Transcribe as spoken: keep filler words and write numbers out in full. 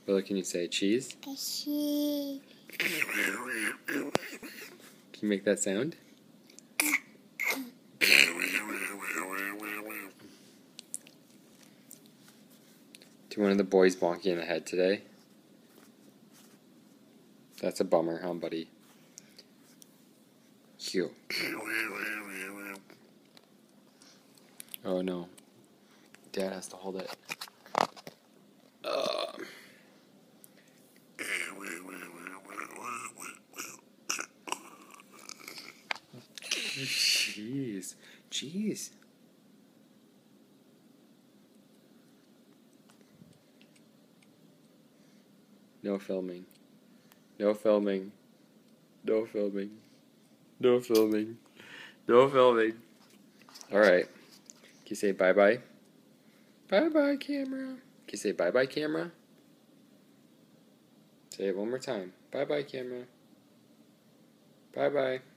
What can you say? Cheese? Cheese. Can you make that sound? To one of the boys bonking in the head today. That's a bummer, huh, buddy? Cute. Oh no. Dad has to hold it. Uh. Jeez. Jeez. No filming. No filming. No filming. No filming. No filming. Alright. Can you say bye-bye? Bye-bye, camera. Can you say bye-bye, camera? Say it one more time. Bye-bye, camera. Bye-bye.